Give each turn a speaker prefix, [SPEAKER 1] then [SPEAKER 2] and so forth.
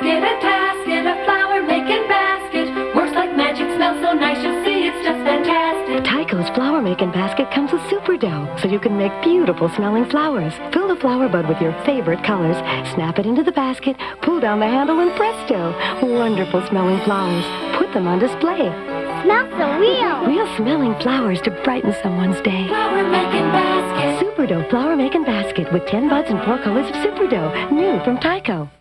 [SPEAKER 1] basket, a tasket, a flower making basket. Works like magic, smells so nice, you'll see it's just fantastic.
[SPEAKER 2] Tyco's flower making basket comes with super dough, so you can make beautiful smelling flowers. Fill the flower bud with your favorite colors, snap it into the basket, pull down the handle, and presto! Wonderful smelling flowers. Put them on display.
[SPEAKER 3] Smells so real.
[SPEAKER 2] Real smelling flowers to brighten someone's day.
[SPEAKER 1] Flower making basket.
[SPEAKER 2] Super dough flower making basket with 10 buds and 4 colors of super dough. New from Tyco.